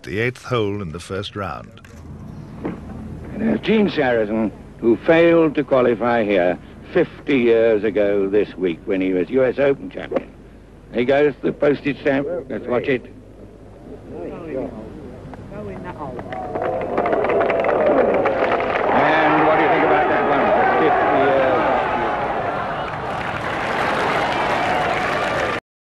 The 8th hole in the first round. And there's Gene Sarazen, who failed to qualify here 50 years ago this week when he was US Open champion. Here goes the postage stamp. Let's watch it. Go in that hole.